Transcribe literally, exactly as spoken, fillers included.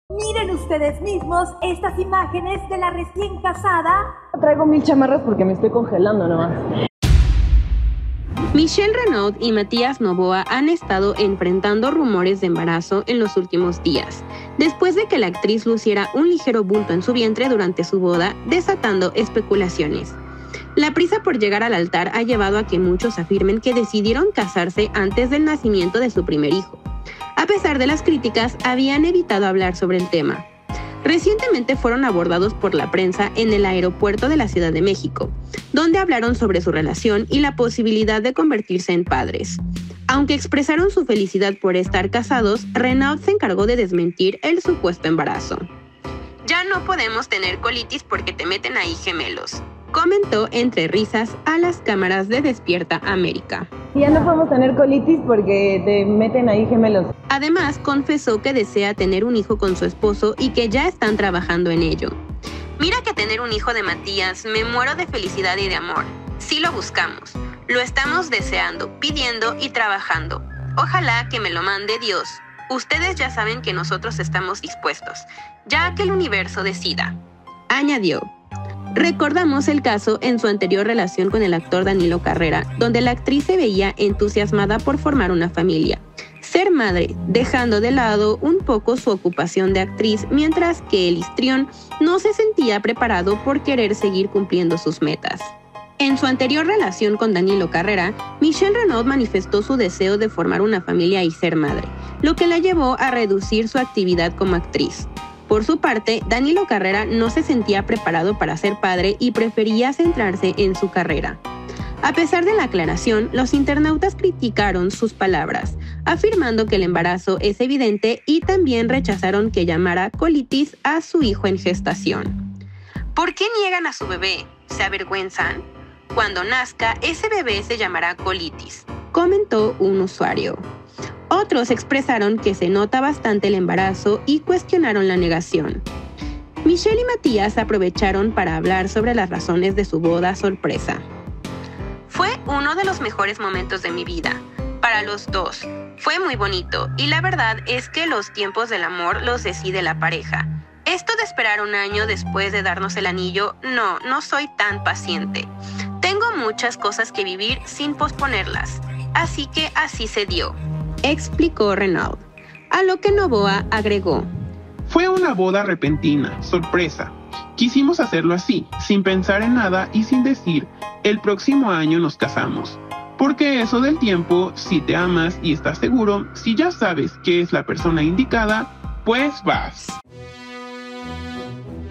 Miren ustedes mismos estas imágenes de la recién casada. Traigo mil chamarras porque me estoy congelando nomás. Michelle Renaud y Matías Novoa han estado enfrentando rumores de embarazo en los últimos días, después de que la actriz luciera un ligero bulto en su vientre durante su boda, desatando especulaciones. La prisa por llegar al altar ha llevado a que muchos afirmen que decidieron casarse antes del nacimiento de su primer hijo. A pesar de las críticas, habían evitado hablar sobre el tema. Recientemente fueron abordados por la prensa en el aeropuerto de la Ciudad de México, donde hablaron sobre su relación y la posibilidad de convertirse en padres. Aunque expresaron su felicidad por estar casados, Renaud se encargó de desmentir el supuesto embarazo. Ya no podemos tener colitis porque te meten ahí gemelos, comentó entre risas a las cámaras de Despierta América. Ya no podemos tener colitis porque te meten ahí gemelos. Además, confesó que desea tener un hijo con su esposo y que ya están trabajando en ello. Mira que tener un hijo de Matías, me muero de felicidad y de amor. Sí lo buscamos, lo estamos deseando, pidiendo y trabajando. Ojalá que me lo mande Dios. Ustedes ya saben que nosotros estamos dispuestos, ya que el universo decida. Añadió. Recordamos el caso en su anterior relación con el actor Danilo Carrera, donde la actriz se veía entusiasmada por formar una familia, ser madre, dejando de lado un poco su ocupación de actriz, mientras que el histrión no se sentía preparado por querer seguir cumpliendo sus metas. En su anterior relación con Danilo Carrera, Michelle Renaud manifestó su deseo de formar una familia y ser madre, lo que la llevó a reducir su actividad como actriz. Por su parte, Danilo Carrera no se sentía preparado para ser padre y prefería centrarse en su carrera. A pesar de la aclaración, los internautas criticaron sus palabras, afirmando que el embarazo es evidente y también rechazaron que llamara colitis a su hijo en gestación. ¿Por qué niegan a su bebé? ¿Se avergüenzan? Cuando nazca, ese bebé se llamará colitis, comentó un usuario. Otros expresaron que se nota bastante el embarazo y cuestionaron la negación. Michelle y Matías aprovecharon para hablar sobre las razones de su boda sorpresa. Fue uno de los mejores momentos de mi vida, para los dos. Fue muy bonito y la verdad es que los tiempos del amor los decide la pareja. Esto de esperar un año después de darnos el anillo, no, no soy tan paciente. Tengo muchas cosas que vivir sin posponerlas, así que así se dio, explicó Renaud. A lo que Novoa agregó. Fue una boda repentina, sorpresa. Quisimos hacerlo así, sin pensar en nada y sin decir, el próximo año nos casamos. Porque eso del tiempo, si te amas y estás seguro, si ya sabes que es la persona indicada, pues vas.